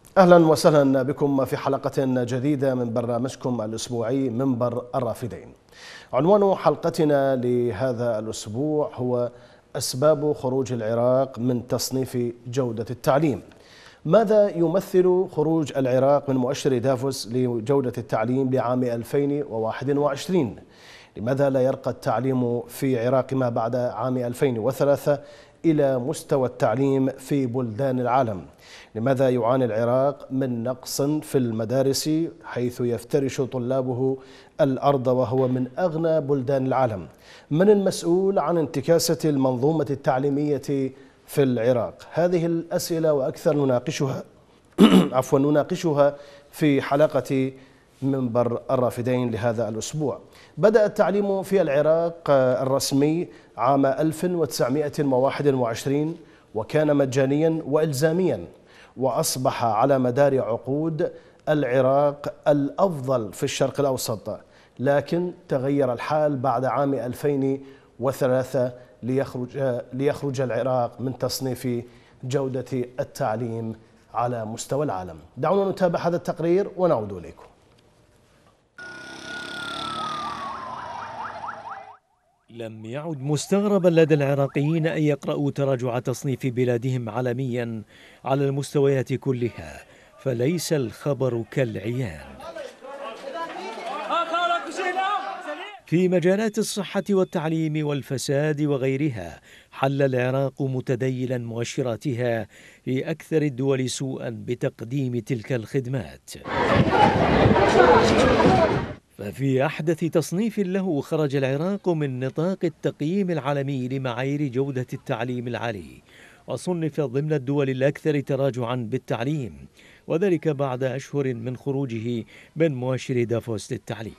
أهلا وسهلا بكم في حلقة جديدة من برنامجكم الأسبوعي منبر الرافدين. عنوان حلقتنا لهذا الأسبوع هو أسباب خروج العراق من تصنيف جودة التعليم. ماذا يمثل خروج العراق من مؤشر دافوس لجودة التعليم لعام 2021؟ لماذا لا يرقى التعليم في العراق ما بعد عام 2003 إلى مستوى التعليم في بلدان العالم؟ لماذا يعاني العراق من نقص في المدارس حيث يفترش طلابه الأرض وهو من أغنى بلدان العالم؟ من المسؤول عن انتكاسة المنظومة التعليمية في العراق؟ هذه الأسئلة وأكثر نناقشها في حلقة منبر الرافدين لهذا الأسبوع. بدأ التعليم في العراق الرسمي عام 1921 وكان مجانيا وإلزاميا، وأصبح على مدار عقود العراق الأفضل في الشرق الأوسط، لكن تغير الحال بعد عام 2003 ليخرج العراق من تصنيف جودة التعليم على مستوى العالم. دعونا نتابع هذا التقرير ونعود إليكم. لم يعد مستغربا لدى العراقيين أن يقرأوا تراجع تصنيف بلادهم عالميا على المستويات كلها، فليس الخبر كالعيان. في مجالات الصحة والتعليم والفساد وغيرها حل العراق متديلا مؤشراتها في أكثر الدول سوءا بتقديم تلك الخدمات. ففي أحدث تصنيف له خرج العراق من نطاق التقييم العالمي لمعايير جودة التعليم العالي، وصنف ضمن الدول الأكثر تراجعا بالتعليم، وذلك بعد أشهر من خروجه من مؤشر دافوس للتعليم.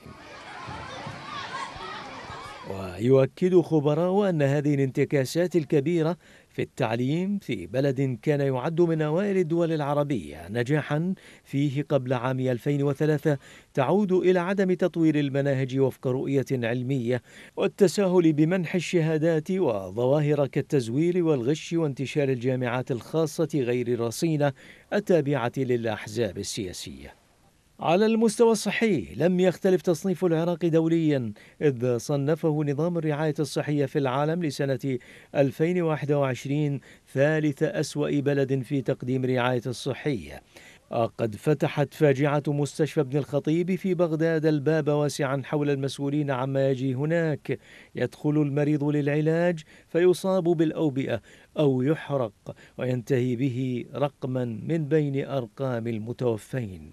ويؤكد خبراء أن هذه الانتكاسات الكبيرة في التعليم في بلد كان يعد من أوائل الدول العربية نجاحا فيه قبل عام 2003 تعود إلى عدم تطوير المناهج وفق رؤية علمية والتساهل بمنح الشهادات وظواهر كالتزوير والغش وانتشار الجامعات الخاصة غير الرصينة التابعة للأحزاب السياسية. على المستوى الصحي لم يختلف تصنيف العراق دوليا، إذ صنفه نظام الرعاية الصحية في العالم لسنة 2021 ثالث أسوأ بلد في تقديم رعاية الصحية. قد فتحت فاجعة مستشفى ابن الخطيب في بغداد الباب واسعا حول المسؤولين عما يجري هناك. يدخل المريض للعلاج فيصاب بالأوبئة أو يحرق وينتهي به رقما من بين أرقام المتوفين.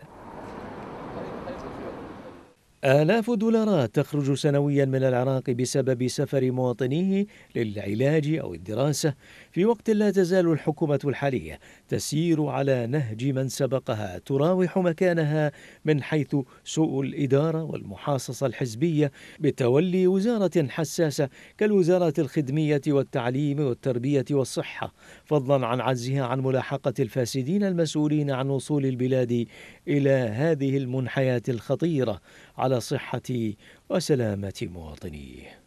آلاف الدولارات تخرج سنويا من العراق بسبب سفر مواطنيه للعلاج أو الدراسة، في وقت لا تزال الحكومة الحالية تسير على نهج من سبقها، تراوح مكانها من حيث سوء الإدارة والمحاصصة الحزبية بتولي وزارة حساسة كالوزارات الخدمية والتعليم والتربية والصحة، فضلا عن عجزها عن ملاحقة الفاسدين المسؤولين عن وصول البلاد إلى هذه المنحيات الخطيرة على صحة وسلامة مواطنيه.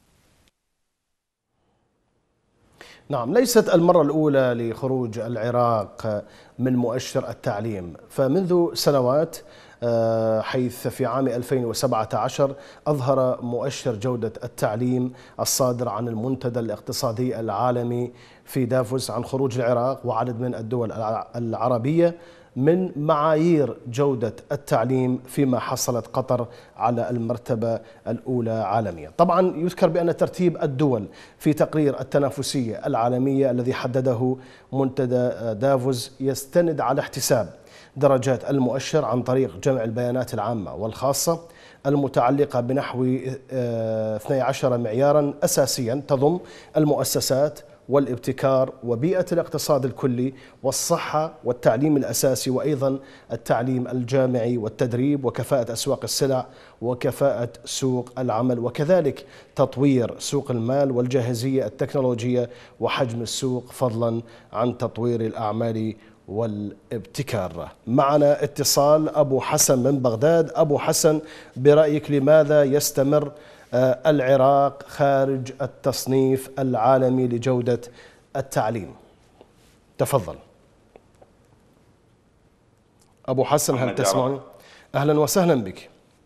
نعم، ليست المرة الأولى لخروج العراق من مؤشر التعليم، فمنذ سنوات حيث في عام 2017 أظهر مؤشر جودة التعليم الصادر عن المنتدى الاقتصادي العالمي في دافوس عن خروج العراق وعدد من الدول العربية من معايير جودة التعليم، فيما حصلت قطر على المرتبة الأولى عالميا. طبعا يذكر بأن ترتيب الدول في تقرير التنافسية العالمية الذي حدده منتدى دافوس يستند على احتساب درجات المؤشر عن طريق جمع البيانات العامة والخاصة المتعلقة بنحو 12 معيارا أساسيا تضم المؤسسات والابتكار وبيئة الاقتصاد الكلي والصحة والتعليم الأساسي، وأيضا التعليم الجامعي والتدريب وكفاءة أسواق السلع وكفاءة سوق العمل، وكذلك تطوير سوق المال والجاهزية التكنولوجية وحجم السوق، فضلا عن تطوير الأعمال والابتكار. معنا اتصال أبو حسن من بغداد. أبو حسن، برأيك لماذا يستمر العراق خارج التصنيف العالمي لجودة التعليم؟ تفضل. أبو حسن هل تسمعني؟ أهلا وسهلا بك.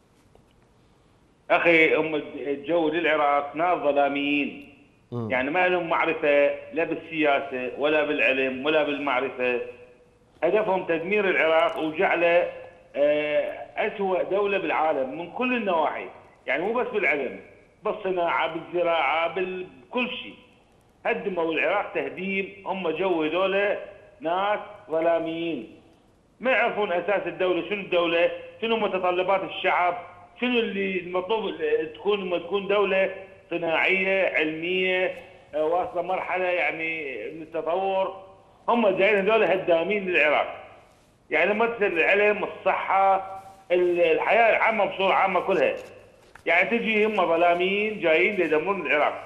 أخي هم الجو للعراق ناس ظلاميين، يعني ما لهم معرفة لا بالسياسة ولا بالعلم ولا بالمعرفة. هدفهم تدمير العراق وجعله أسوأ دولة بالعالم من كل النواحي، يعني مو بس بالعلم، بالصناعة، بالزراعة، بكل شيء. هدموا العراق تهديم. هم جو هذول ناس ظلاميين ما يعرفون أساس الدولة، شنو الدولة، شنو متطلبات الشعب، شنو اللي المطلوب تكون دولة صناعية علمية واصلة مرحلة يعني من التطور. هم جايين هذول هدامين للعراق، يعني مثل العلم، الصحة، الحياة العامة بصورة عامة كلها. يعني تجي هم ظلامين جايين يدمرون العراق،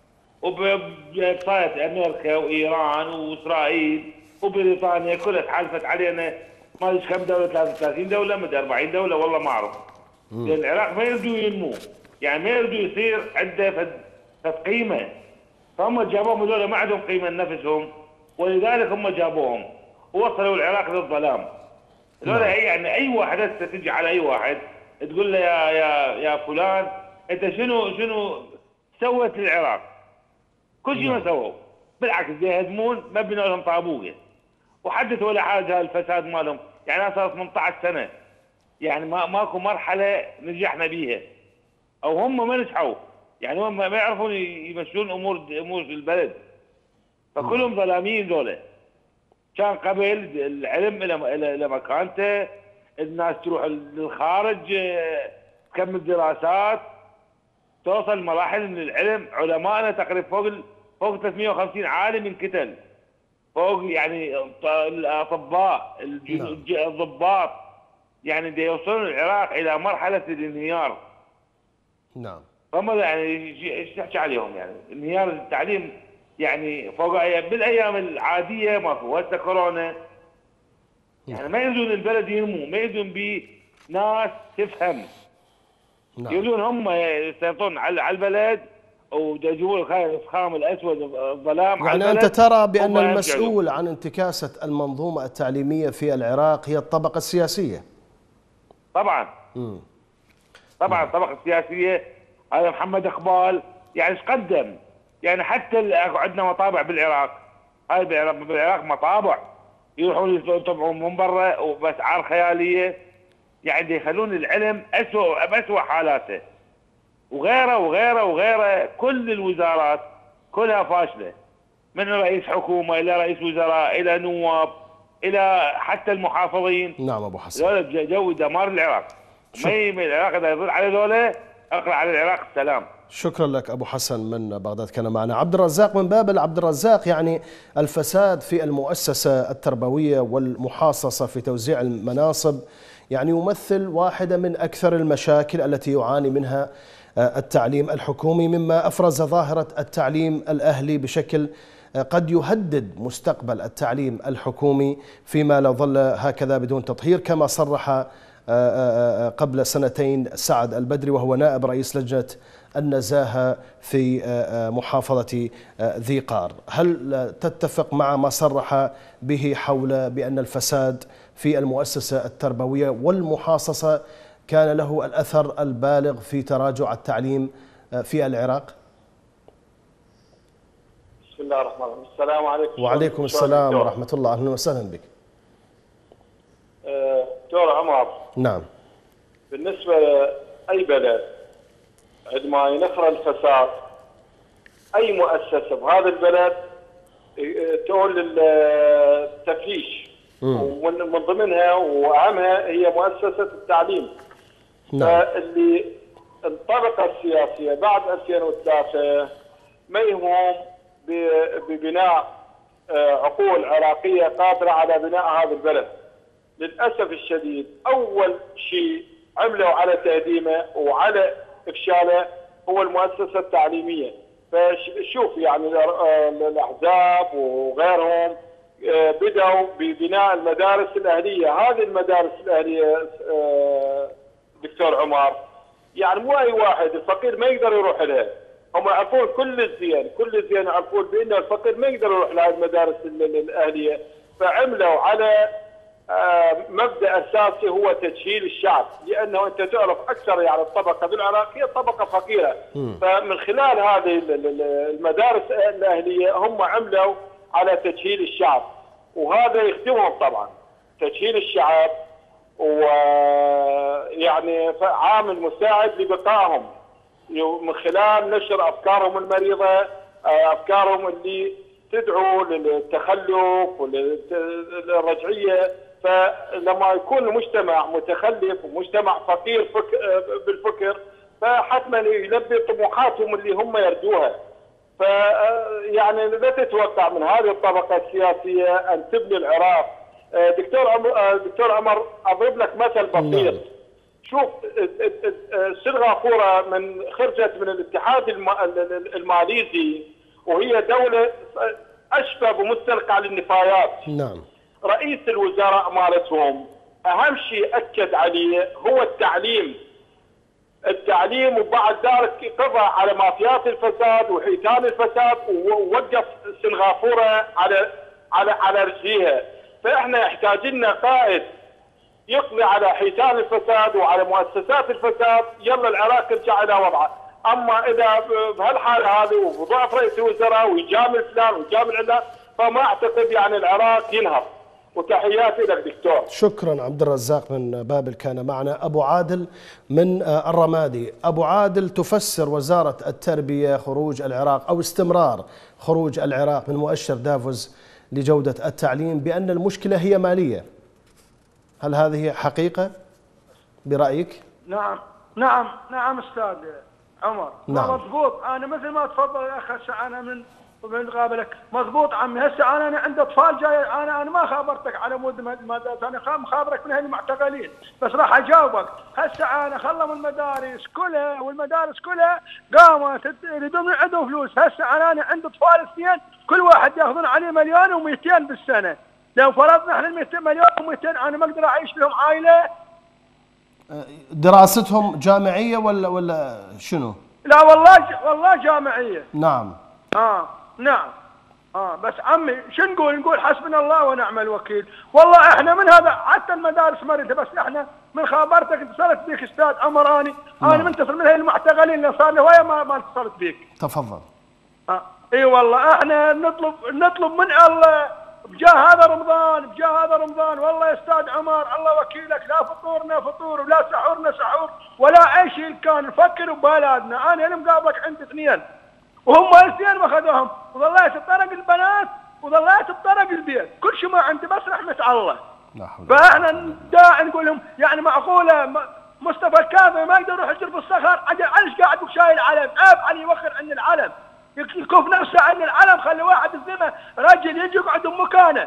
وبصاية أمريكا وإيران وإسرائيل وبريطانيا كلها تحالفت علينا. ما ادري كم دوله، 33 دوله، مدري 40 دوله، والله ما اعرف. لان العراق ما يريدوا ينمو، يعني ما يريدوا يصير عنده فد قيمه. فهم جابوهم هذول ما عندهم قيمه لنفسهم، ولذلك هم جابوهم ووصلوا العراق للظلام. هذول يعني اي واحد هسه تجي على اي واحد تقول له يا فلان انت شنو سوت للعراق؟ كل شيء ما سووا، بالعكس يهدمون، ما بنوا لهم طابوقه وحدث ولا حاجه. الفساد مالهم يعني صار 18 سنه، يعني ماكو مرحله نجحنا بيها، او هم ما نجحوا، يعني هم ما يعرفون يمشون امور البلد. فكلهم ظلامين ذولا. كان قبل العلم الى مكانته، الناس تروح للخارج تكمل دراسات، توصل مراحل من العلم. علمائنا تقريبا فوق 350 عالم انقتل، فوق يعني الاطباء، الضباط، يعني دي يوصلون العراق الى مرحله الانهيار. نعم. فما يعني ايش تحكي عليهم؟ يعني انهيار التعليم، يعني فوق بالايام العاديه ماكو، هسه كورونا. يعني ما يريدون البلد ينمو، ما يريدون بيه ناس تفهم. نعم. يريدون هم يسيطرون على البلد ويجيبون الخام الاسود الظلام. يعني أنت ترى بأن المسؤول عن انتكاسة المنظومة التعليمية في العراق هي الطبقة السياسية؟ طبعا. طبعا الطبقة السياسية. هذا محمد اقبال يعني ايش قدم؟ يعني حتى عندنا مطابع بالعراق، هاي بالعراق مطابع يروحون يطبعون من برا وباسعار خيالية، يعني يخلون العلم اسوء حالاته. وغيره وغيره وغيره، كل الوزارات كلها فاشله، من رئيس حكومه الى رئيس وزراء الى نواب الى حتى المحافظين. نعم ابو حسن. ذولا جو دمار العراق. ما العراق اذا يضل على ذولا اقرا على العراق السلام. شكرا لك ابو حسن من بغداد كان معنا. عبد الرزاق من بابل. عبد الرزاق، يعني الفساد في المؤسسه التربويه والمحاصصه في توزيع المناصب يعني يمثل واحده من اكثر المشاكل التي يعاني منها التعليم الحكومي، مما أفرز ظاهرة التعليم الأهلي بشكل قد يهدد مستقبل التعليم الحكومي فيما لو ظل هكذا بدون تطهير، كما صرح قبل سنتين سعد البدري وهو نائب رئيس لجنة النزاهة في محافظة ذي قار. هل تتفق مع ما صرح به حول بأن الفساد في المؤسسة التربوية والمحاصصة كان له الأثر البالغ في تراجع التعليم في العراق؟ بسم الله الرحمن الرحيم. السلام عليكم. وعليكم السلام ورحمة الله. أهلا وسهلا بك. دكتور عمر. نعم. بالنسبة لأي بلد عندما ينخر الفساد، أي مؤسسة بهذا البلد تؤول للتفليش، ومن ضمنها وأهمها هي مؤسسة التعليم. نعم. فاللي الطبقة السياسية بعد 2003 ما يهمهم ببناء عقول عراقية قادرة على بناء هذا البلد. للأسف الشديد أول شيء عملوا على تهديمه وعلى إفشاله هو المؤسسة التعليمية. فشوف يعني الأحزاب وغيرهم بدأوا ببناء المدارس الأهلية. هذه المدارس الأهلية دكتور عمر يعني مو أي واحد، الفقير ما يقدر يروح لها. هم يعرفون كل الزين يعرفون بأن الفقير ما يقدر يروح لهذه المدارس الأهلية. فعملوا على مبدأ أساسي هو تجهيل الشعب، لأنه أنت تعرف أكثر يعني الطبقة بالعراق هي طبقة فقيرة. فمن خلال هذه المدارس الأهلية هم عملوا على تجهيل الشعب، وهذا يخدمهم طبعا تجهيل الشعب، ويعني عامل مساعد لبقائهم من خلال نشر أفكارهم المريضة، أفكارهم اللي تدعو للتخلف وللرجعية. فلما يكون المجتمع متخلف ومجتمع فقير بالفكر، فحتما يلبي طموحاتهم اللي هم يرجوها. فيعني لا تتوقع من هذه الطبقة السياسية أن تبني العراق. دكتور عمر، أضرب لك مثل بسيط. شوف سنغافورة خرجت من الاتحاد الماليزي وهي دولة أشبه بمستنقع للنفايات. نعم. رئيس الوزراء مالتهم أهم شيء أكد عليه هو التعليم، وبعد ذلك قضى على مافيات الفساد وحيتان الفساد، ووقف سنغافورة على رجليها. فإحنا يحتاج لنا قائد يقضي على حيتان الفساد وعلى مؤسسات الفساد، يلا العراق يرجع إلى وضعه. أما إذا بهالحالة هذه وضعف رئيس الوزراء ويجامل فلان ويجامل علان، فما أعتقد يعني العراق ينهض. وتحياتي لك دكتور. شكرا. عبد الرزاق من بابل كان معنا. أبو عادل من الرمادي. أبو عادل، تفسر وزارة التربية خروج العراق أو استمرار خروج العراق من مؤشر دافوز لجودة التعليم بأن المشكلة هي مالية. هل هذه حقيقة برأيك؟ نعم أستاذ عمر. نعم. مضبوط. أنا مثل ما تفضل يا أخي، هسه أنا من قابلك مضبوط عمي. هسه أنا عندي أطفال جاي، أنا ما خابرتك على مود مدارس، أنا مخابرك من هالمعتقلين، بس راح أجاوبك. هسه أنا خلوا المدارس كلها والمدارس كلها قامت يريدون عندهم فلوس. هسه أنا عندي أطفال اثنين كل واحد ياخذون عليه 1,200,000 بالسنة. لو فرضنا احنا 1,200,000 أنا ما أقدر أعيش لهم عائلة. دراستهم جامعية ولا شنو؟ لا والله جامعية. نعم. نعم. بس عمي شو نقول حسبنا الله ونعم الوكيل. والله احنا من هذا حتى المدارس مريضة، بس احنا من خابرتك اتصلت بيك استاذ عمر. انا منتصر من هاي المعتقلين اللي صار لي ويا ما اتصلت بيك. تفضل. اي والله احنا نطلب من الله بجاه هذا رمضان والله يا استاذ عمر الله وكيلك، لا فطورنا فطور ولا سحورنا سحور ولا اي شيء كان نفكر ببلادنا. انا مقابلك عندي اثنين وهم الاثنين ما اخذوهم، وظليت بطرق البنات وظليت بطرق البيت، كل شيء ما عندي بس رحمه الله. فاحنا داعي نقول لهم يعني معقوله مصطفى الكاظمي ما يقدر يروح يجرب الصخر، علاش قاعد وشايل علم؟ عيب عليه يوخر عن العلم، يكف نفسه عن العلم، خلي واحد الزمه رجل يجي يقعد بمكانه.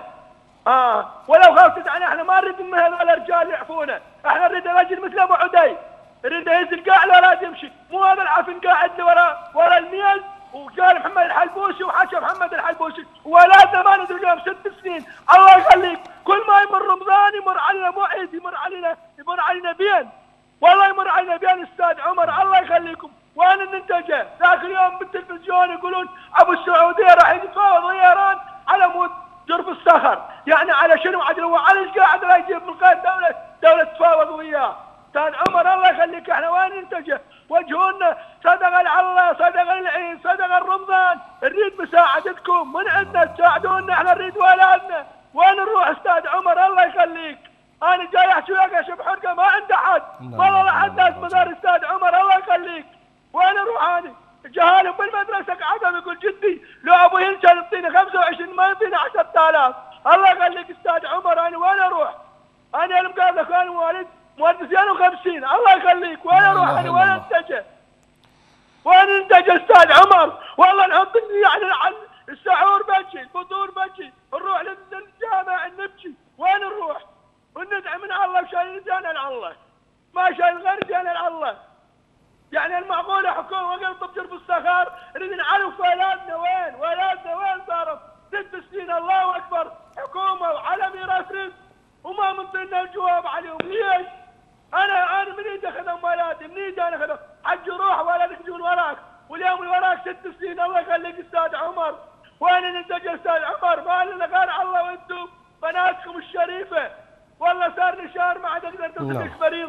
ولو خافت عليه احنا ما نريد من هذول الرجال يعفونا، احنا نريد رجل مثل ابو عدي، يريد ينزل قاع له لازم يمشي، مو هذا العفن قاعد ورا الميز وقال محمد الحلبوسي وحكى محمد الحلبوسي وولادنا ما ندري لهم 6 سنين. الله يخليك، كل ما يمر رمضان يمر علينا مو عيد، يمر علينا بين، والله يمر علينا بين استاذ عمر. الله يخليكم. وين النتيجه؟ ذاك اليوم بالتلفزيون يقولون ابو السعوديه راح يتفاوض طيران على مود جرف الصخر، يعني على شنو عاد؟ هو على ايش قاعد راح يجيب من قائد دوله تفاوض وياه؟ استاذ عمر الله يخليك، احنا وين النتيجه؟ وجهونا صدق الله، صدق العيد، صدق رمضان، نريد مساعدتكم من عندنا، تساعدونا، احنا نريد ولادنا. وين نروح استاذ عمر؟ الله يخليك. انا جاي احكي وياك اشوف حرقه ما عندي حد، والله لا حد ناس مدار استاذ عمر. الله يخليك. وين اروح انا؟ جهالهم بالمدرسه قعدوا يقول جدي لو ابو هلال يعطيني 25 ما يعطيني 10,000. الله يخليك استاذ عمر، انا وين اروح؟ انا المقابله كان والد مهندس 52. الله يخليك. وين اروح انا؟ وين انتجه؟ وين انتجه استاذ عمر؟ والله نحط يعني السحور بجي، الفطور بجي، نروح للجامع نبكي. وين نروح؟ وندعي من الله وشايل رجالنا على الله، ما شايل غير رجالنا على الله. يعني المعقوله حكومه وقلب جرف الصخر نريد نعرف ولادنا وين؟ ولادنا وين صاروا؟ 6 سنين الله اكبر حكومه وعلى ميراث رزق وما منطينا الجواب عليهم. ليش؟ انا من ايدي اخذهم ولادي، من ايدي انا اخذهم، حج روح ولدك يجون وراك، واليوم اللي وراك 6 سنين. الله يخليك استاذ عمر. وين ننتج استاذ عمر؟ ما لنا غير الله وانتم بناتكم الشريفه. والله صار لي شهر ما عاد اقدر تصدق مريض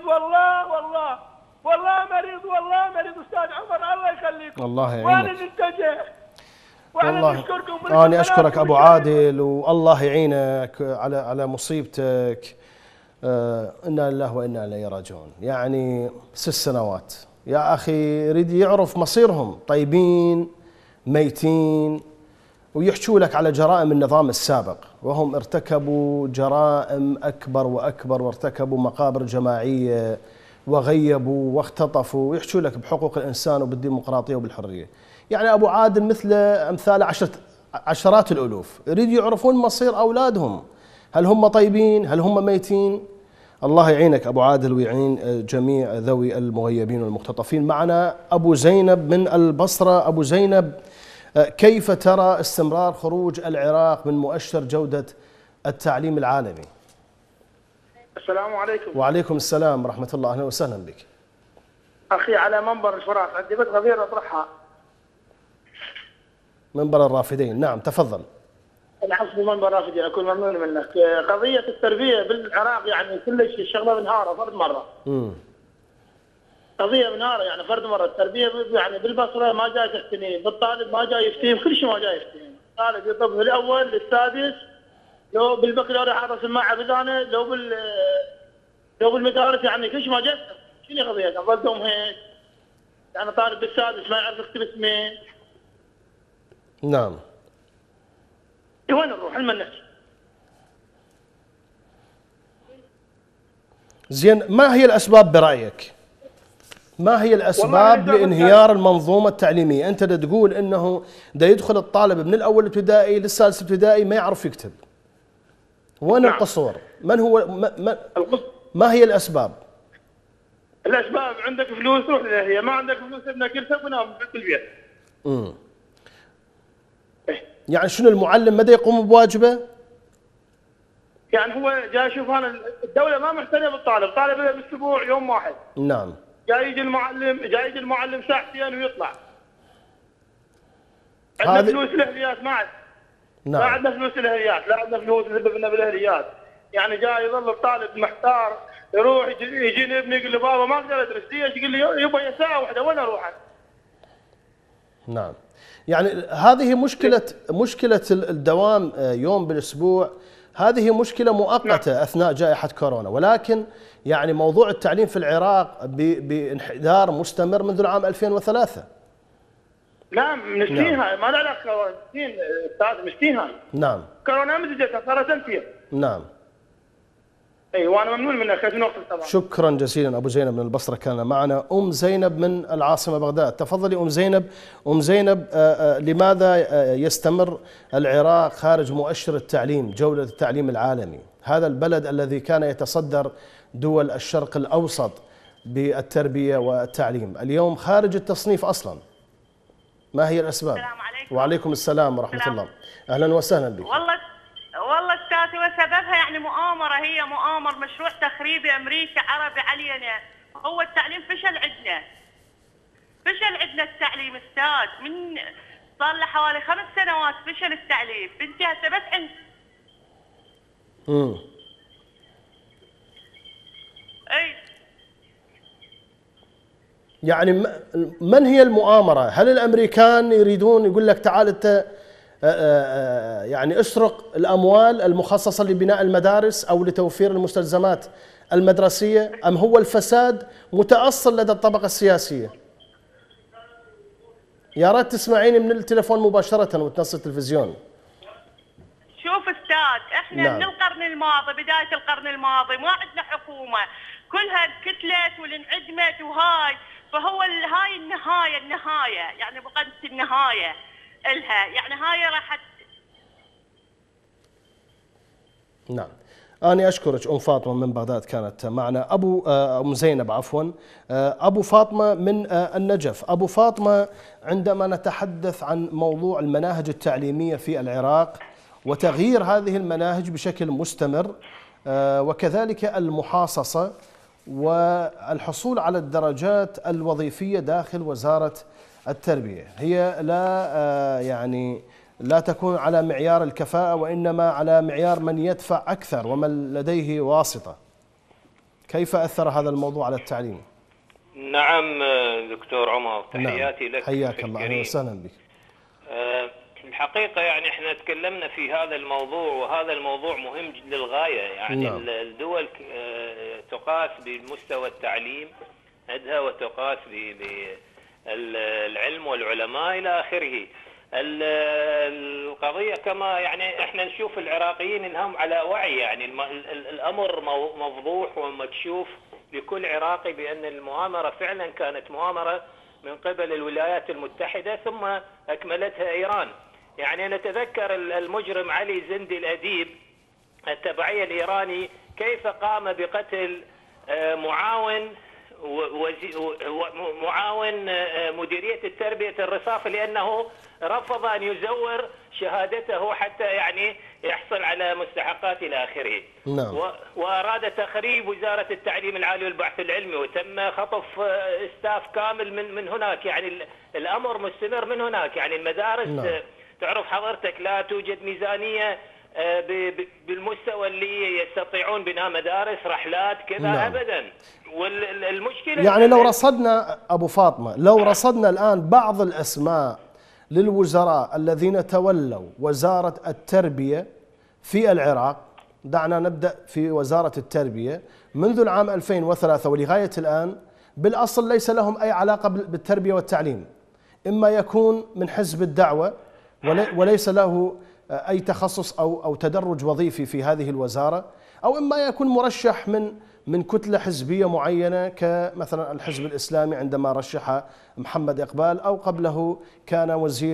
والله مريض استاذ عمر الله يخليكم. الله يعينك. وانا نتجه والله أنا أشكرك أبو عادل، والله يعينك على مصيبتك. إنا لله وإنا إليه راجعون. يعني 6 سنوات يا أخي، يريد يعرف مصيرهم، طيبين ميتين، ويحكوا لك على جرائم النظام السابق، وهم ارتكبوا جرائم أكبر وأكبر، وارتكبوا مقابر جماعية وغيبوا واختطفوا، ويحكوا لك بحقوق الإنسان وبالديمقراطية وبالحرية. يعني أبو عادل مثل أمثال عشرات الألوف يريد يعرفون مصير أولادهم، هل هم طيبين هل هم ميتين. الله يعينك أبو عادل ويعين جميع ذوي المغيبين والمختطفين. معنا أبو زينب من البصرة. أبو زينب، كيف ترى استمرار خروج العراق من مؤشر جودة التعليم العالمي؟ السلام عليكم. وعليكم السلام ورحمة الله، أهلا وسهلا بك. أخي على منبر الفراس عندي بس غير أطرحها. منبر الرافدين، نعم تفضل. العفو، منبر الرافدين، أكون ممنون منك. قضية التربية بالعراق يعني كلش الشغلة بنهارة فرد مرة. قضية بنهارة يعني فرد مرة. التربية يعني بالبصرة ما جاي تحتني، بالطالب ما جاي يفتهم، كل شيء ما جاي يفتهم. الطالب يطب من الأول للسادس، لو بالبكالوريا حاطس الماعة بذانه، لو بالمدارس يعني كل شيء ما جاي. شنو قضية؟ ظلتهم هيك يعني طالب بالسادس ما يعرف يكتب اسمه. نعم. وين نروح؟ لمن نحكي؟ زين، ما هي الأسباب برأيك؟ ما هي الأسباب لانهيار المنظومة التعليمية؟ أنت تقول أنه دا يدخل الطالب من الأول ابتدائي للسادس ابتدائي ما يعرف يكتب. وين القصور؟ من هو ما هي الأسباب؟ الأسباب عندك فلوس روح للأهلية، ما عندك فلوس ابنك يرتب ونام في البيت. يعني شنو المعلم مدى يقوم بواجبه؟ يعني هو جاي يشوف أنا الدولة ما محتاجة بالطالب، طالب بالأسبوع يوم واحد. نعم. جاي يجي المعلم ساعتين ويطلع. عندنا فلوس الأهليات ما عندنا. نعم. ما عندنا فلوس الأهليات، لا عندنا فلوس نذبنا بالأهليات. يعني جاي يظل الطالب محتار، يروح يجيني ابني يقول لي بابا ما اقدر ادرس، ليش؟ يقول لي يبا ساعة واحدة وين اروح؟ نعم. يعني هذه مشكلة الدوام يوم بالأسبوع، هذه مشكلة مؤقتة. نعم. أثناء جائحة كورونا، ولكن يعني موضوع التعليم في العراق بانحدار مستمر منذ العام 2003. نعم نسيها. ما لها علاقة أستاذ، نسيها. نعم. كورونا متى جت؟ صارت سنتين. نعم. اي وانا ممنون منك في نقطة طبعا. شكرا جزيلا ابو زينب من البصرة. كان معنا ام زينب من العاصمة بغداد. تفضلي ام زينب. ام زينب، لماذا يستمر العراق خارج مؤشر التعليم، جودة التعليم العالمي؟ هذا البلد الذي كان يتصدر دول الشرق الاوسط بالتربية والتعليم، اليوم خارج التصنيف اصلا. ما هي الاسباب؟ السلام عليكم. وعليكم السلام ورحمة الله. اهلا وسهلا بك. والله استاذ، وسببها يعني مؤامره، هي مؤامر مشروع تخريبي امريكي عربي علينا. هو التعليم فشل عندنا التعليم استاذ، من صار له حوالي 5 سنوات فشل التعليم. بنتي هسه بس عند اي يعني من هي المؤامرة؟ هل الامريكان يريدون يقول لك تعال انت يعني اسرق الأموال المخصصة لبناء المدارس أو لتوفير المستلزمات المدرسية، أم هو الفساد متأصل لدى الطبقة السياسية؟ يا ريت تسمعيني من التليفون مباشرة وتنصت التلفزيون. شوف استاذ، احنا نعم. من القرن الماضي، بداية القرن الماضي ما عندنا حكومة، كلها انكتلت والانعدمت وهاي، فهو هاي النهاية يعني بقت النهاية إلها، يعني هاي راح. نعم. أنا أشكرك أم فاطمة من بغداد كانت معنا. أم زينب عفوا. أبو فاطمة من النجف. أبو فاطمة، عندما نتحدث عن موضوع المناهج التعليمية في العراق وتغيير هذه المناهج بشكل مستمر، وكذلك المحاصصة والحصول على الدرجات الوظيفية داخل وزارة التربية، هي لا يعني لا تكون على معيار الكفاءة وإنما على معيار من يدفع أكثر ومن لديه واسطة. كيف أثر هذا الموضوع على التعليم؟ نعم دكتور عمر، تحياتي لك. حياك الله، أهلا وسهلا بك. الحقيقة يعني احنا تكلمنا في هذا الموضوع، وهذا الموضوع مهم للغاية. يعني الدول تقاس بمستوى التعليم عندها وتقاس بالعلم والعلماء إلى آخره. القضية كما يعني احنا نشوف العراقيين انهم على وعي، يعني الأمر مفضوح ومكشوف لكل عراقي بأن المؤامرة فعلا كانت مؤامرة من قبل الولايات المتحدة ثم أكملتها إيران. يعني نتذكر المجرم علي زندي الأديب التبعية الإيراني كيف قام بقتل معاون مديرية التربية الرصاف لأنه رفض أن يزور شهادته حتى يعني يحصل على مستحقات إلى آخره. نعم. وأراد تخريب وزارة التعليم العالي والبحث العلمي، وتم خطف استاف كامل من هناك. يعني الأمر مستمر من هناك. يعني المدارس نعم. تعرف حضرتك لا توجد ميزانية بالمستوى اللي يستطيعون بناء مدارس، رحلات كذا. نعم. أبدا. والمشكلة يعني لو رصدنا أبو فاطمة، لو رصدنا الآن بعض الأسماء للوزراء الذين تولوا وزارة التربية في العراق، دعنا نبدأ في وزارة التربية منذ العام 2003 ولغاية الآن، بالأصل ليس لهم أي علاقة بالتربية والتعليم. إما يكون من حزب الدعوة وليس له أي تخصص أو تدرج وظيفي في هذه الوزارة، أو إما يكون مرشح من كتلة حزبية معينة كمثلا الحزب الإسلامي عندما رشح محمد إقبال، أو قبله كان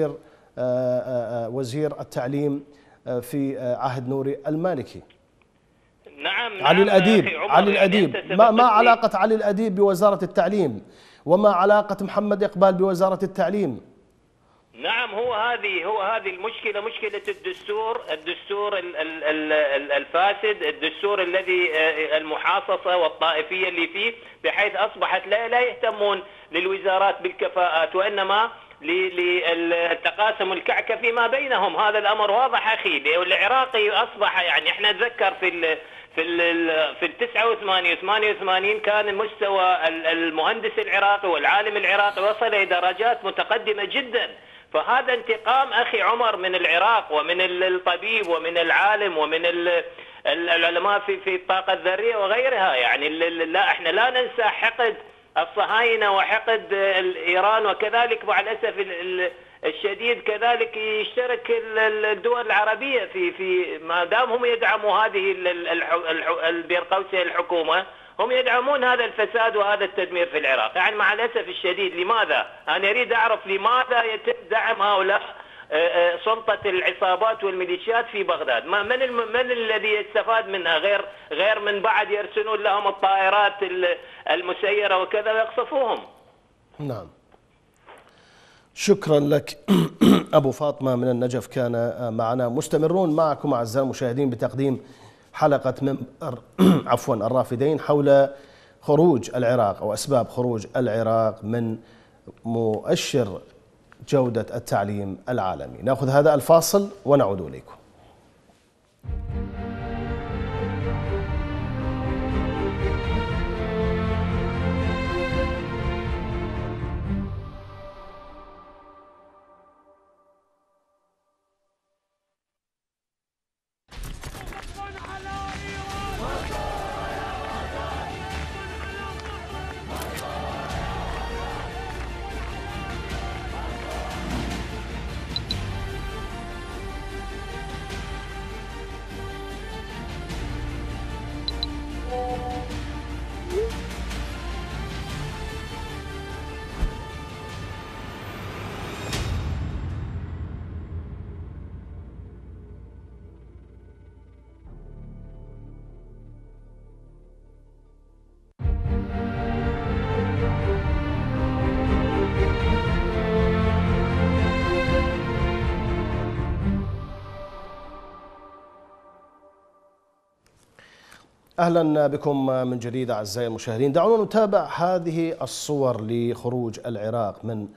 وزير التعليم في عهد نوري المالكي. نعم. علي الأديب ما علاقة علي الأديب بوزارة التعليم، وما علاقة محمد إقبال بوزارة التعليم؟ نعم. هو هذه المشكلة، مشكلة الدستور الفاسد، الدستور الذي المحاصصة والطائفية اللي فيه، بحيث أصبحت لا يهتمون للوزارات بالكفاءات، وإنما للتقاسم الكعكة فيما بينهم. هذا الأمر واضح أخي. العراقي أصبح يعني احنا نتذكر في 89 88 كان مستوى المهندس العراقي والعالم العراقي وصل إلى درجات متقدمة جدا. فهذا انتقام أخي عمر من العراق ومن الطبيب ومن العالم ومن العلماء في الطاقة الذرية وغيرها. يعني لا احنا لا ننسى حقد الصهاينة وحقد إيران، وكذلك مع الأسف الشديد كذلك يشترك الدول العربية في ما دام هم يدعموا هذه بين قوسين الحكومة، هم يدعمون هذا الفساد وهذا التدمير في العراق. يعني مع الأسف الشديد لماذا؟ أنا أريد أعرف لماذا يتم دعم هؤلاء سلطة العصابات والميليشيات في بغداد؟ من الذي يستفاد منها غير من بعد يرسلون لهم الطائرات المسيرة وكذا ويقصفوهم. نعم. شكرا لك أبو فاطمة من النجف، كان معنا. مستمرون معكم أعزائي المشاهدين بتقديم حلقة منبر الرافدين حول خروج العراق أو أسباب خروج العراق من مؤشر جودة التعليم العالمي. نأخذ هذا الفاصل ونعود إليكم. أهلا بكم من جديد أعزائي المشاهدين. دعونا نتابع هذه الصور لخروج العراق من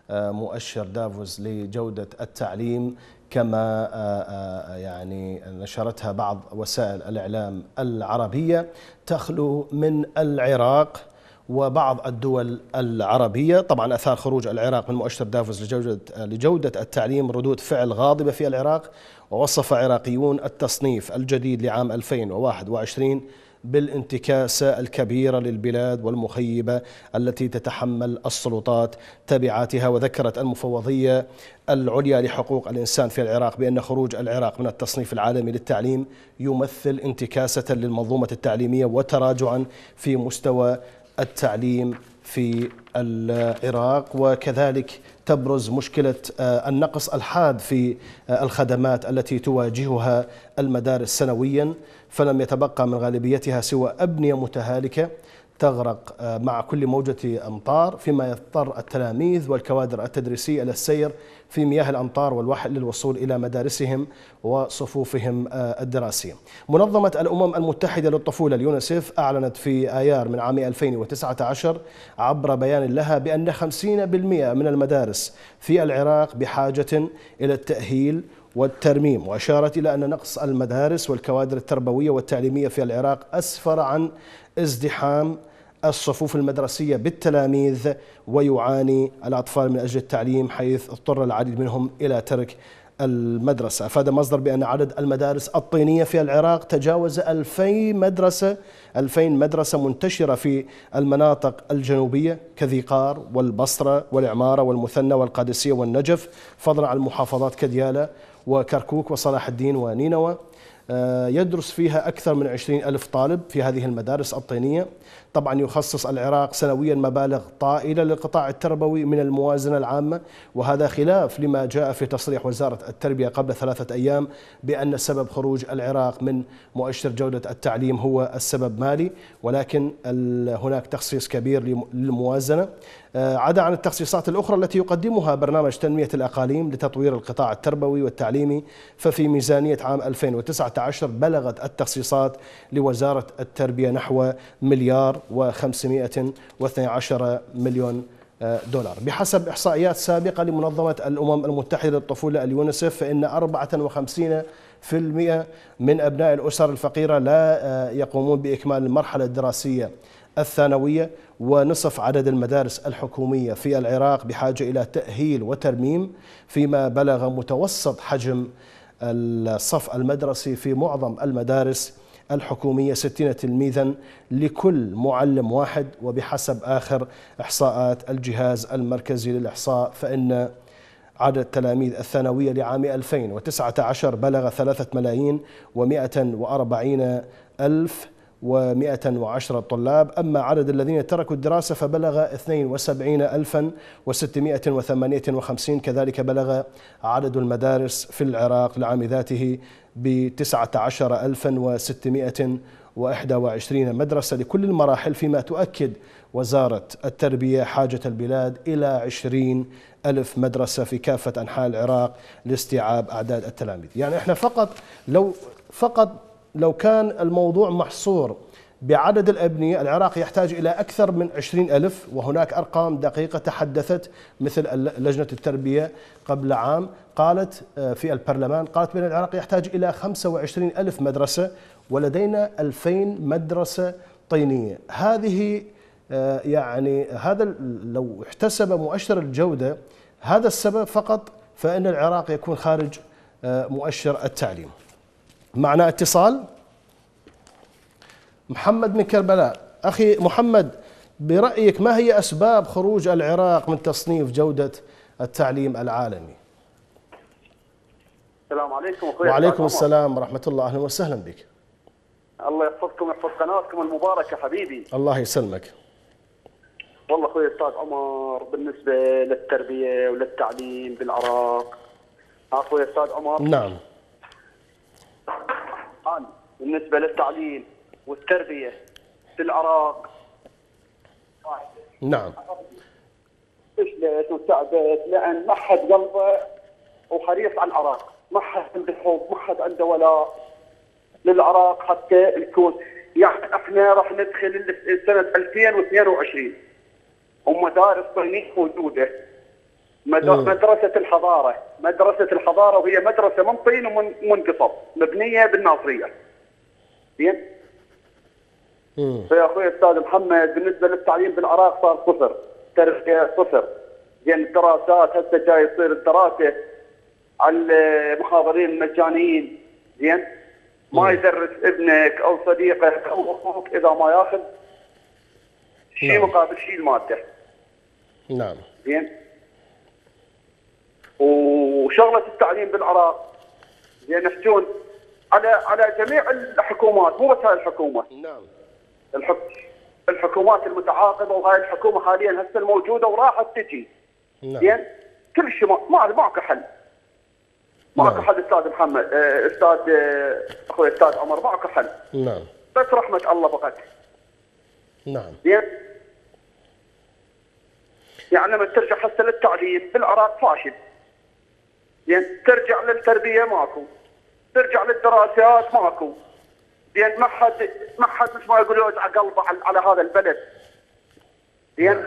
مؤشر دافوس لجودة التعليم كما يعني نشرتها بعض وسائل الإعلام العربية، تخلو من العراق وبعض الدول العربية. طبعا أثار خروج العراق من مؤشر دافوس لجودة التعليم ردود فعل غاضبة في العراق، ووصف عراقيون التصنيف الجديد لعام 2021 بالانتكاسة الكبيرة للبلاد والمخيبة التي تتحمل السلطات تبعاتها. وذكرت المفوضية العليا لحقوق الإنسان في العراق بأن خروج العراق من التصنيف العالمي للتعليم يمثل انتكاسة للمنظومة التعليمية وتراجعا في مستوى التعليم في العراق. وكذلك تبرز مشكلة النقص الحاد في الخدمات التي تواجهها المدارس سنويا، فلم يتبقى من غالبيتها سوى أبنية متهالكة تغرق مع كل موجة أمطار، فيما يضطر التلاميذ والكوادر التدريسية إلى السير في مياه الأمطار والوحل للوصول إلى مدارسهم وصفوفهم الدراسية. منظمة الأمم المتحدة للطفولة اليونيسيف أعلنت في آيار من عام 2019 عبر بيان لها بأن 50% من المدارس في العراق بحاجة إلى التأهيل والترميم، وأشارت إلى أن نقص المدارس والكوادر التربوية والتعليمية في العراق أسفر عن ازدحام الصفوف المدرسية بالتلاميذ، ويعاني الأطفال من أجل التعليم حيث اضطر العديد منهم إلى ترك المدرسة. أفاد مصدر بأن عدد المدارس الطينية في العراق تجاوز 2000 مدرسة منتشرة في المناطق الجنوبية كذي قار والبصرة والعمارة والمثنى والقادسية والنجف، فضلا عن محافظات كديالة وكركوك وصلاح الدين ونينوى. يدرس فيها أكثر من 20,000 طالب في هذه المدارس الطينية. طبعا يخصص العراق سنويا مبالغ طائلة للقطاع التربوي من الموازنة العامة، وهذا خلاف لما جاء في تصريح وزارة التربية قبل 3 أيام بأن سبب خروج العراق من مؤشر جودة التعليم هو السبب مالي، ولكن هناك تخصيص كبير للموازنة. عدا عن التخصيصات الأخرى التي يقدمها برنامج تنمية الأقاليم لتطوير القطاع التربوي والتعليمي، ففي ميزانية عام 2019 بلغت التخصيصات لوزارة التربية نحو $1,512 مليون. بحسب إحصائيات سابقة لمنظمة الأمم المتحدة للطفولة اليونيسيف، فإن 54% من أبناء الأسر الفقيرة لا يقومون بإكمال المرحلة الدراسية الثانوية، ونصف عدد المدارس الحكومية في العراق بحاجة إلى تأهيل وترميم، فيما بلغ متوسط حجم الصف المدرسي في معظم المدارس الحكومية 60 تلميذا لكل معلم واحد. وبحسب آخر إحصاءات الجهاز المركزي للإحصاء، فإن عدد تلاميذ الثانوية لعام 2019 بلغ 3,140,110 طلاب. أما عدد الذين تركوا الدراسة فبلغ 72,658. كذلك بلغ عدد المدارس في العراق لعام ذاته ب19,621 مدرسة لكل المراحل، فيما تؤكد وزارة التربية حاجة البلاد إلى 20,000 مدرسة في كافة أنحاء العراق لاستيعاب أعداد التلاميذ. يعني احنا فقط لو كان الموضوع محصور بعدد الأبنية، العراق يحتاج إلى أكثر من 20,000، وهناك أرقام دقيقة تحدثت مثل لجنة التربية قبل عام قالت في البرلمان، قالت بأن العراق يحتاج إلى 25,000 مدرسة، ولدينا 2000 مدرسة طينية. هذه يعني هذا لو احتسب مؤشر الجودة هذا السبب فقط، فإن العراق يكون خارج مؤشر التعليم. معنا اتصال. محمد من كربلاء. أخي محمد، برأيك ما هي أسباب خروج العراق من تصنيف جودة التعليم العالمي؟ السلام عليكم. وعليكم السلام ورحمة الله، أهلا وسهلا بك. الله يحفظكم ويحفظ قناتكم المباركة حبيبي. الله يسلمك. والله أخوي أستاذ عمر، بالنسبة للتربية وللتعليم بالعراق، أخوي أستاذ عمر، نعم، بالنسبة للتعليم والتربية في العراق، نعم، فشلت وتعبت لأن ما حد قلبه وحريص على العراق، ما حد عنده حب، ما حد عنده ولاء للعراق حتى يكون. يعني احنا راح ندخل سنة 2022 ومدارس طينية موجودة، مدرسة الحضارة، مدرسة الحضارة، وهي مدرسة من طين ومن قصب، مبنية بالناصرية. زين؟ فيا اخوي استاذ محمد، بالنسبة للتعليم بالعراق صار صفر، تربية صفر. زين، الدراسات هسه جاي تصير الدراسة على المخابرين المجانيين. زين؟ ما يدرس ابنك او صديقك او اخوك اذا ما ياخذ شيء مقابل شيء المادة. نعم. زين؟ وشغله التعليم بالعراق زين يحجون على جميع الحكومات، مو بس هاي الحكومه. نعم. الحكومات المتعاقبه، وهاي الحكومه حاليا هسه الموجوده وراحت تجي. نعم. زين؟ كل شيء ماكو حل. ماكو حل استاذ محمد، استاذ اخوي استاذ عمر، ماكو حل. نعم. بس رحمه الله فقط. نعم. زين؟ يعني لما ترجع هسه للتعليم بالعراق فاشل. زين؟ ترجع للتربيه ماكو، ترجع للدراسات ماكو. زين؟ ما حد مثل ما يقولوا يوجع قلبه على هذا البلد. زين؟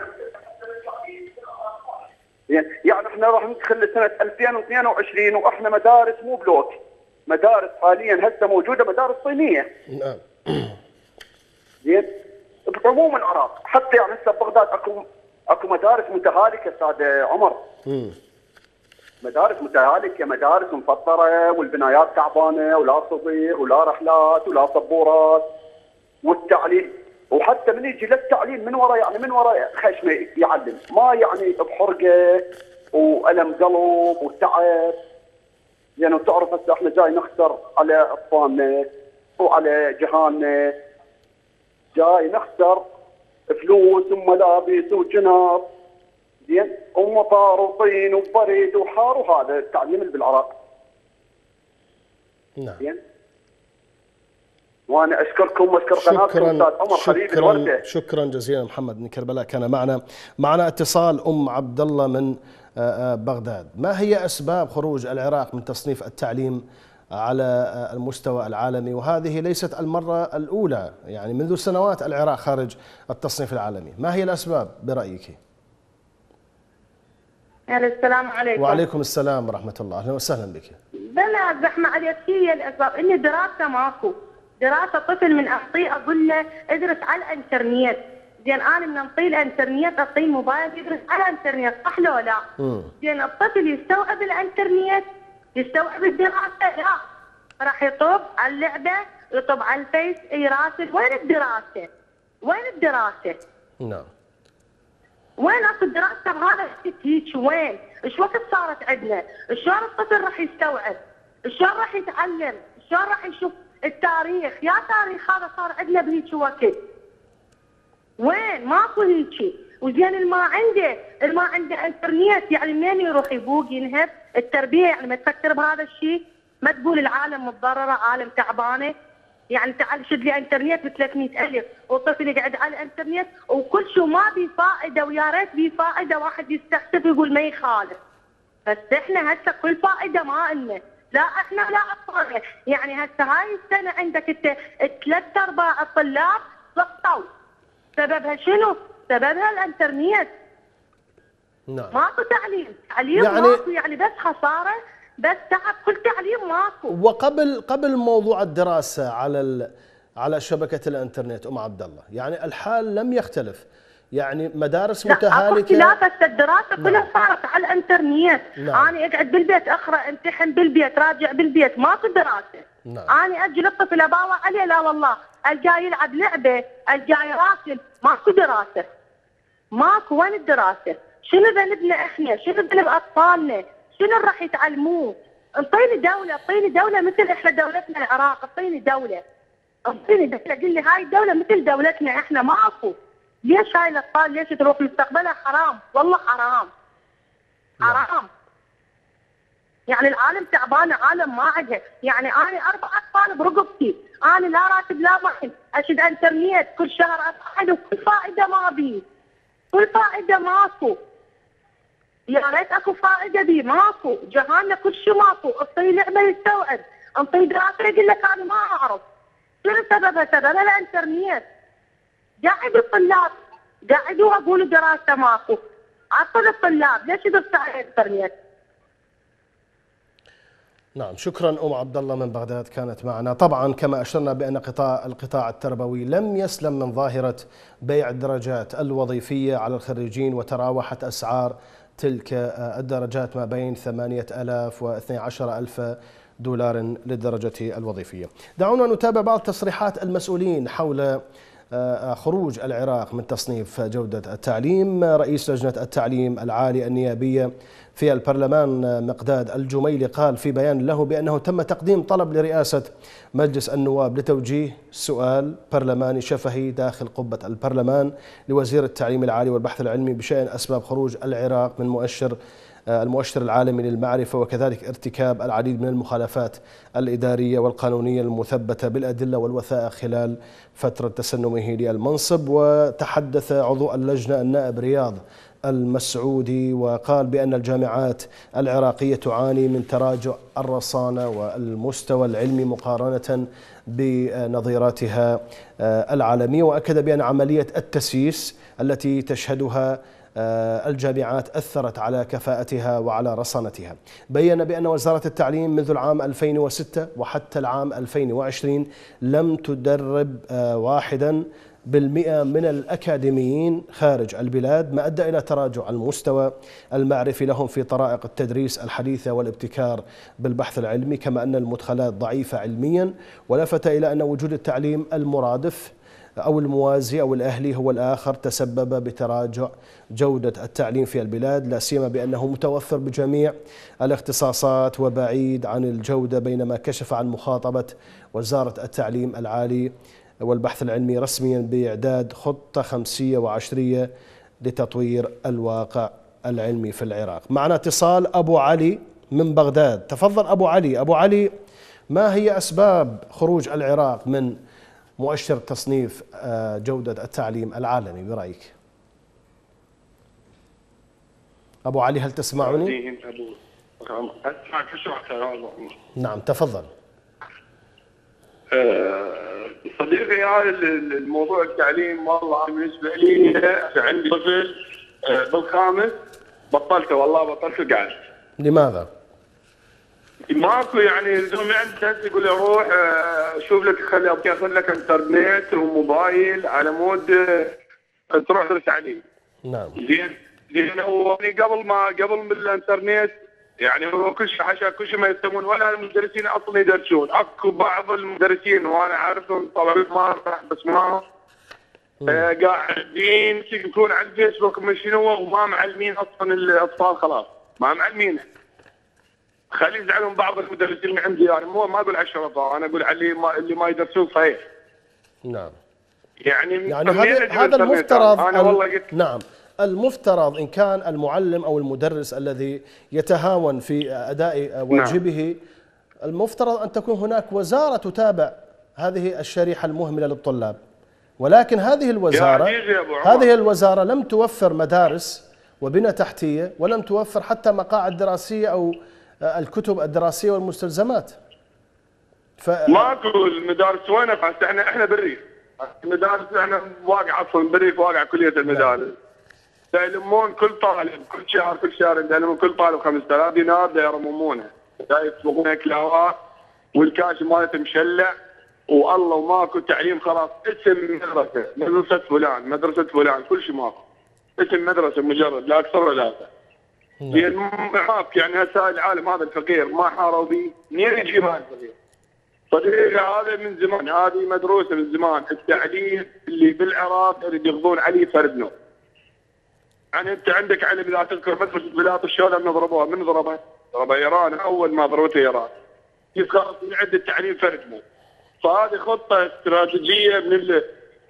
يعني احنا راح ندخل لسنه 2022 واحنا مدارس مو بلوك، مدارس حاليا هسه موجوده مدارس صينيه. نعم. زين؟ بعموم العراق، حتى يعني هسه ببغداد اكو مدارس متهالكه استاذ عمر. مدارس متهالكه، مدارس مفطره والبنايات تعبانه ولا صغير ولا رحلات ولا سبورات، والتعليم وحتى من يجي للتعليم من وراء خشمه يعلم، ما يعني بحرقه والم قلب وتعب. يعني وتعرف هسه احنا جاي نخسر على اطفالنا وعلى جيراننا، جاي نخسر فلوس وملابس وجناب. زين؟ ومطار وطين وبريد وحار، وهذا التعليم اللي بالعراق. نعم. زين؟ وانا اشكركم واشكر قناتكم استاذ عمر حبيبي الورده. شكرا جزيلا محمد من كربلاء، كان معنا اتصال ام عبد الله من بغداد. ما هي اسباب خروج العراق من تصنيف التعليم على المستوى العالمي؟ وهذه ليست المره الاولى، يعني منذ سنوات العراق خارج التصنيف العالمي. ما هي الاسباب برايك؟ السلام عليكم. وعليكم السلام ورحمه الله، اهلا وسهلا بك. بلا زحمه عليك. هي الاسباب اني دراسه ماكو، دراسه طفل من اعطيه اقول له ادرس على الانترنت. زين؟ انا من انطيه الانترنت اعطيه موبايل يدرس على الانترنت، صح لو لا؟ زين؟ الطفل يستوعب الانترنت، يستوعب الدراسه؟ لا، راح يطب على اللعبه، يطب على الفيس، يراسل. وين الدراسه؟ وين الدراسه؟ نعم. وين اصل الدراسه بهذا الوقت هيك؟ وين؟ ايش وقت صارت عندنا؟ شلون الطفل راح يستوعب؟ شلون راح يتعلم؟ شلون راح يشوف التاريخ؟ يا تاريخ هذا صار عندنا بهيك وقت. وين؟ ماكو هيك. وزين اللي ما عنده انترنت، يعني منين يروح يبوق ينهب التربيه؟ يعني ما تفكر بهذا الشيء؟ ما تقول العالم متضرره، عالم تعبانه. يعني تعال شد لي انترنت ب 300,000 والطفل يقعد على الانترنت وكل شيء ما بي فائده، ويا ريت بي فائده واحد يستحسف يقول ما يخالف. بس احنا هسه كل فائده ما لنا، لا احنا لا اطفالنا. يعني هسه هاي السنه عندك انت 3/4 الطلاب سقطوا. سببها شنو؟ سببها الانترنت. نعم. ماكو تعليم يعني ماكو، يعني بس خساره، بس تعب، كل تعليم ماكو. وقبل موضوع الدراسه على شبكه الانترنت ام عبد الله، يعني الحال لم يختلف، يعني مدارس متهالكه. لا بس الدراسه كلها صارت على الانترنت. نعم. انا اقعد بالبيت اقرا، امتحن بالبيت، راجع بالبيت، ماكو دراسه. نعم. انا اجي للطفل اباوع عليه، لا والله، الجاي يلعب لعبه، الجاي راسل، ماكو دراسه. ماكو. وين الدراسه؟ شنو ذنبنا احنا؟ شنو ذنب اطفالنا؟ شنو راح يتعلموه؟ اعطيني دوله مثل احنا دولتنا العراق، اعطيني دوله. قل لي هاي الدوله مثل دولتنا احنا، ماكو. ليش هاي الاطفال ليش تروح مستقبلها؟ حرام، والله حرام. حرام. يعني العالم تعبانه، عالم ما عندها. يعني انا 4 اطفال برقبتي، انا لا راتب لا معي، اشد انترنت كل شهر ادفع، وكل فائده ما بي، كل فائده ماكو. يا ريت اكو فائده بي، ماكو. جهالنا كل شيء ماكو. اعطيه لعبه يستوعب، انطيه دراسه يقول لك انا ما اعرف. شنو سببها؟ سببها الانترنت. قاعد الطلاب قاعدوا اقولوا دراسه ماكو، عطل الطلاب، ليش يدرس على الانترنت؟ نعم، شكرا أم عبد الله من بغداد كانت معنا. طبعا كما أشرنا بأن القطاع التربوي لم يسلم من ظاهرة بيع الدرجات الوظيفية على الخريجين، وتراوحت أسعار تلك الدرجات ما بين 8,000 و 12,000 دولار للدرجة الوظيفية. دعونا نتابع بعض تصريحات المسؤولين حول خروج العراق من تصنيف جودة التعليم. رئيس لجنة التعليم العالي النيابية في البرلمان مقداد الجميلي قال في بيان له بأنه تم تقديم طلب لرئاسة مجلس النواب لتوجيه سؤال برلماني شفهي داخل قبة البرلمان لوزير التعليم العالي والبحث العلمي بشأن أسباب خروج العراق من المؤشر العالمي للمعرفة، وكذلك ارتكاب العديد من المخالفات الإدارية والقانونية المثبتة بالأدلة والوثائق خلال فترة تسنمه للمنصب. وتحدث عضو اللجنة النائب رياض المسعودي وقال بأن الجامعات العراقية تعاني من تراجع الرصانة والمستوى العلمي مقارنة بنظيراتها العالمية، وأكد بأن عملية التسييس التي تشهدها الجامعات أثرت على كفاءتها وعلى رصانتها. بيّن بأن وزارة التعليم منذ العام 2006 وحتى العام 2020 لم تدرب 1% من الأكاديميين خارج البلاد، ما أدى إلى تراجع المستوى المعرفي لهم في طرائق التدريس الحديثة والابتكار بالبحث العلمي، كما أن المدخلات ضعيفة علميا. ولفت إلى أن وجود التعليم المرادف أو الموازي أو الأهلي هو الآخر تسبب بتراجع جودة التعليم في البلاد، لا سيما بأنه متوفر بجميع الاختصاصات وبعيد عن الجودة، بينما كشف عن مخاطبة وزارة التعليم العالي والبحث العلمي رسميا بإعداد خطة 5 وعشرية لتطوير الواقع العلمي في العراق. معنا اتصال أبو علي من بغداد. تفضل أبو علي. أبو علي، ما هي أسباب خروج العراق من مؤشر تصنيف جودة التعليم العالمي برأيك؟ أبو علي هل تسمعني؟ نعم تفضل. صديقي، هذا الموضوع التعليم والله بالنسبة لي عندي طفل بالخامس بطلته، والله بطلته قاعد. لماذا؟ ماكو يعني لزوم عندك يقول لي روح شوف لك خلي اخذ لك انترنت وموبايل على مود تروح تدرس عليه. نعم. زين هو قبل من الانترنت يعني هو كل شيء حاشا كل شيء ما يسمون ولا المدرسين اصلا يدرسون. اكو بعض المدرسين وانا عارفهم طبعا ما راح بس ما قاعدين يكون على الفيسبوك من شنو وما معلمين اصلا الاطفال، خلاص ما معلمينه. خلي يزعلون بعض المدرسين اللي عندي، يعني ما اقول على الشرطه، انا اقول على اللي ما يدرسون صحيح. نعم. يعني هذا المفترض أنا والله قلت نعم، المفترض إن كان المعلم أو المدرس الذي يتهاون في أداء واجبه، نعم، المفترض أن تكون هناك وزارة تتابع هذه الشريحة المهملة للطلاب، ولكن هذه الوزارة لم توفر مدارس وبنى تحتية، ولم توفر حتى مقاعد دراسية أو الكتب الدراسية والمستلزمات. ماكو المدارس وين؟ احنا بالريف، المدارس احنا واقعه اصلا بالريف، واقعه كليه المدارس. يلمون كل طالب كل شهر يلمون كل طالب 5000 دينار يرممونه، يسبقون كلاوات والكاش مالته مشلع والله وماكو تعليم. خلاص اسم مدرسه فلان كل شيء ماكو، اسم مدرسه مجرد لا اكثر ولا اقل. يعني هسه العالم هذا الفقير ما حاروا به، منين يجيب هذا الفقير؟ صديقي هذا من زمان، هذه مدروسه من زمان. التعليم اللي بالعراق اللي يقضون عليه فرد نوع. يعني انت عندك علم اذا تذكر مدرسه بلاط الشولة من ضربوها، من ضربها ايران، اول ما ضربتها ايران. خلاص يعد التعليم فرد نوع. فهذه خطه استراتيجيه من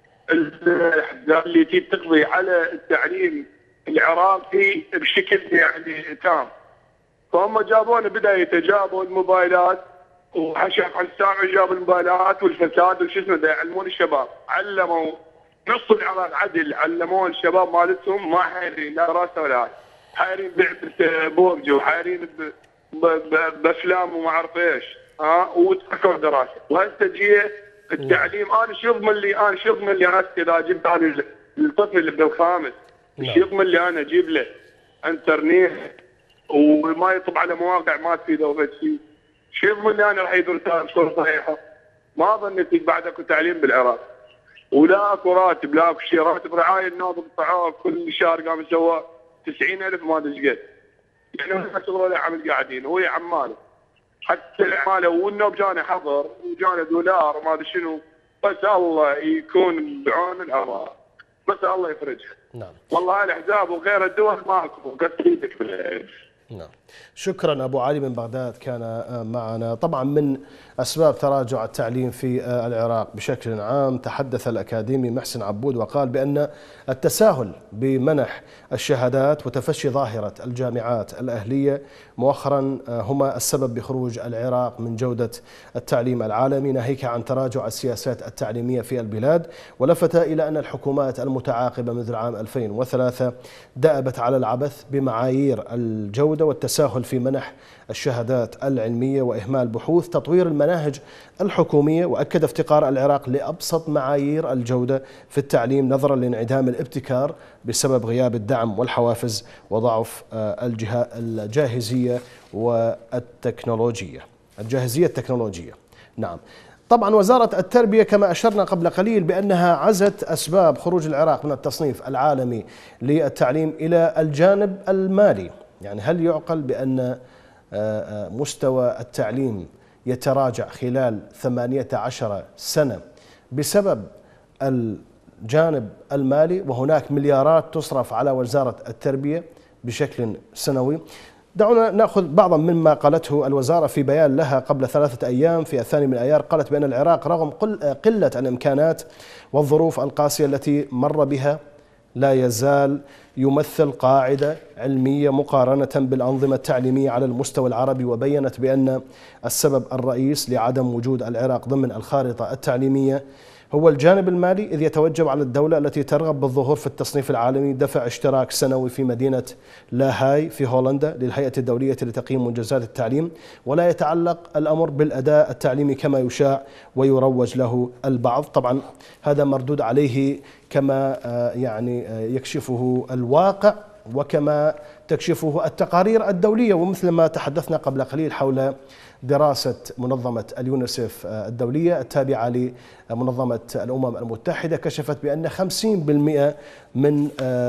اللي تقضي على التعليم العراقي بشكل يعني تام. فهم جابونا بداية جابوا الموبايلات وحشاف على السامع، جابوا الموبايلات والفساد وش اسمه يعلمون الشباب، علموا نص العراق عدل، علموا الشباب مالتهم ما حايرين لا راسه ولا هاي، حايرين بعبة بورجي وحايرين بافلام وما اعرف ايش، وتركوا الدراسه. وهسه جي التعليم انا شو يضمن لي انا اذا جبت انا الطفل بالخامس، ايش يضمن لي انا اجيب له انترنت وما يطب على مواقع ما تفيده ولا شيء. شو يضمن انا راح يدور تكون صحيحه؟ ما ظنيت بعد اكو تعليم بالعراق ولا اكو راتب، لا اكو شيء. راتب رعايه الناظم الطعام كل شهر قام يسوى 90,000 ما ادري قد. يعني هم شغله عمل قاعدين وهي عماله. حتى العماله والنوب جانا حضر وجانا دولار وما ادري شنو، بس الله يكون بعون العراق، بس الله يفرجها. نعم. والله هاي الاحزاب وغير الدول ماكو قد ايدك بالعين. نعم. شكرا أبو علي من بغداد كان معنا. طبعا من أسباب تراجع التعليم في العراق بشكل عام تحدث الأكاديمي محسن عبود وقال بأن التساهل بمنح الشهادات وتفشي ظاهرة الجامعات الأهلية مؤخرا هما السبب بخروج العراق من جودة التعليم العالمي، ناهيك عن تراجع السياسات التعليمية في البلاد. ولفت إلى أن الحكومات المتعاقبة منذ العام 2003 دأبت على العبث بمعايير الجودة والتساهل في منح الشهادات العلمية وإهمال بحوث تطوير المناهج الحكومية. وأكد افتقار العراق لأبسط معايير الجودة في التعليم نظرا لانعدام الابتكار بسبب غياب الدعم والحوافز وضعف الجاهزية والتكنولوجية. الجاهزية التكنولوجية. نعم. طبعا وزارة التربية كما أشرنا قبل قليل بأنها عزت أسباب خروج العراق من التصنيف العالمي للتعليم إلى الجانب المالي. يعني هل يعقل بأن مستوى التعليم يتراجع خلال 18 سنة بسبب الجانب المالي وهناك مليارات تصرف على وزارة التربية بشكل سنوي؟ دعونا نأخذ بعضا مما قالته الوزارة في بيان لها قبل 3 أيام في 2 أيار. قالت بأن العراق رغم قلة الإمكانات والظروف القاسية التي مر بها لا يزال يمثل قاعدة علمية مقارنة بالأنظمة التعليمية على المستوى العربي. وبينت بأن السبب الرئيس لعدم وجود العراق ضمن الخارطة التعليمية هو الجانب المالي، إذ يتوجب على الدولة التي ترغب بالظهور في التصنيف العالمي دفع اشتراك سنوي في مدينة لاهاي في هولندا للهيئة الدولية لتقييم منجزات التعليم، ولا يتعلق الأمر بالأداء التعليمي كما يشاع ويروج له البعض. طبعا هذا مردود عليه كما يعني يكشفه الواقع وكما تكشفه التقارير الدولية. ومثل ما تحدثنا قبل قليل حول دراسة منظمة اليونيسف الدولية التابعة لمنظمة الأمم المتحدة كشفت بأن 50% من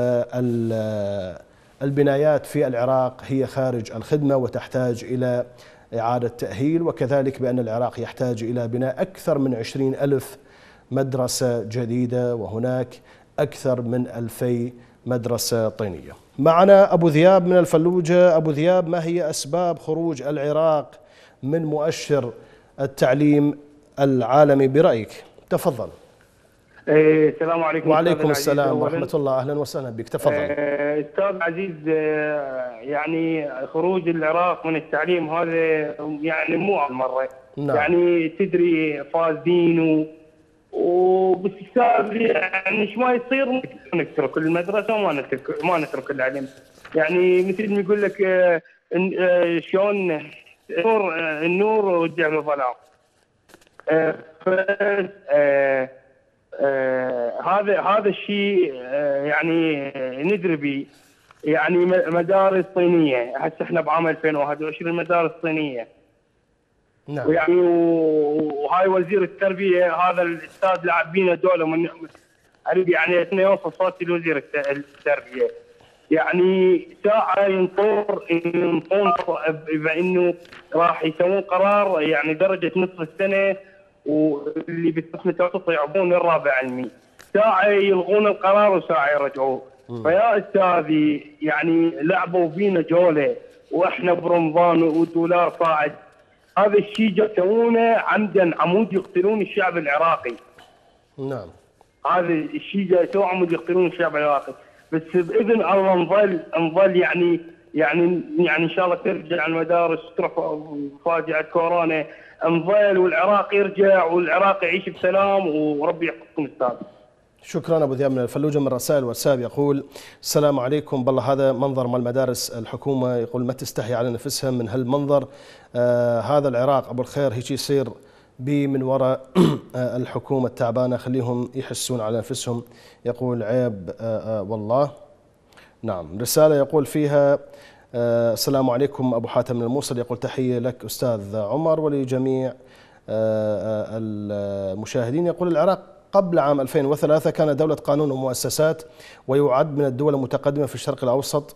البنايات في العراق هي خارج الخدمة وتحتاج إلى إعادة تأهيل، وكذلك بأن العراق يحتاج إلى بناء أكثر من 20,000 مدرسة جديدة وهناك أكثر من 2000 مدرسة طينية. معنا أبو ذياب من الفلوجة. أبو ذياب، ما هي أسباب خروج العراق من مؤشر التعليم العالمي برأيك؟ تفضل. السلام عليكم. وعليكم السلام ورحمة الله، أهلا وسهلا بك، تفضل. أستاذ عزيز، يعني خروج العراق من التعليم هذا يعني مو أول مرة. نعم. يعني تدري فاسدين وباستفسار يعني ايش ما يصير نترك المدرسة وما نترك العلم. يعني مثل ما يقول لك شلون النور ورجع بالظلام. هذا الشيء يعني ندري به. يعني مدارس صينيه، هسه احنا بعام 2021 مدارس صينيه. نعم. ويعني وهاي وزير التربيه هذا الاستاذ لعب بينا دوله من اريد يعني انه يوصل صوتي لوزير التربيه. يعني ساعه ينطر بانه راح يسوون قرار يعني درجه نصف السنه واللي بالقسم التوسط يعطون الرابع علمي، ساعه يلغون القرار وساعه يرجعوه. فيا استاذي يعني لعبوا فينا جوله واحنا برمضان والدولار صاعد. هذا الشيء يسوونه عمدا عمود يقتلون الشعب العراقي. نعم. هذا الشيء يسوون عمود يقتلون الشعب العراقي. بس باذن الله نظل يعني ان شاء الله ترجع المدارس تروح فاجعه كورونا، نظل والعراق يرجع والعراق يعيش بسلام وربي يحفظكم استاذ. شكرا ابو ذياب من الفلوجه. من رسائل واتساب يقول السلام عليكم، بالله هذا منظر مال مدارس الحكومه، يقول ما تستحي على نفسها من هالمنظر. هذا العراق ابو الخير هيك يصير بي من وراء الحكومه التعبانه، خليهم يحسون على نفسهم. يقول عيب والله. نعم، رسالة يقول فيها السلام عليكم أبو حاتم من الموصل، يقول تحية لك أستاذ عمر ولجميع المشاهدين. يقول العراق قبل عام 2003 كان دولة قانون ومؤسسات، ويعد من الدول المتقدمة في الشرق الأوسط،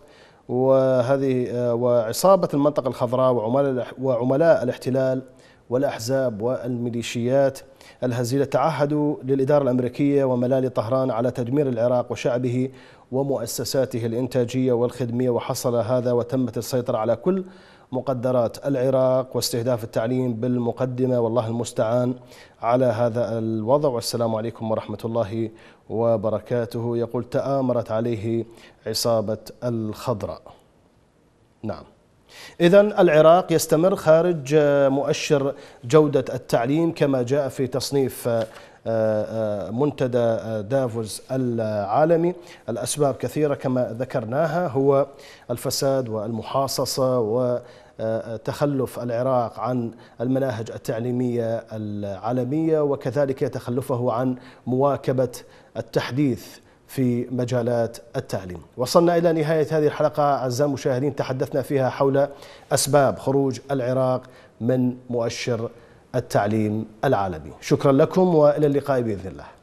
وعصابة المنطقة الخضراء وعملاء الاحتلال والأحزاب والميليشيات الهزيلة تعهدوا للإدارة الأمريكية وملالي طهران على تدمير العراق وشعبه ومؤسساته الإنتاجية والخدمية، وحصل هذا وتمت السيطرة على كل مقدرات العراق واستهداف التعليم بالمقدمة، والله المستعان على هذا الوضع، والسلام عليكم ورحمة الله وبركاته. يقول تآمرت عليه عصابة الخضراء. نعم، إذن العراق يستمر خارج مؤشر جودة التعليم كما جاء في تصنيف منتدى دافوس العالمي. الأسباب كثيرة كما ذكرناها، هو الفساد والمحاصصة وتخلف العراق عن المناهج التعليمية العالمية، وكذلك تخلفه عن مواكبة التحديث في مجالات التعليم. وصلنا إلى نهاية هذه الحلقة أعزائي المشاهدين، تحدثنا فيها حول أسباب خروج العراق من مؤشر التعليم العالمي. شكرا لكم وإلى اللقاء بإذن الله.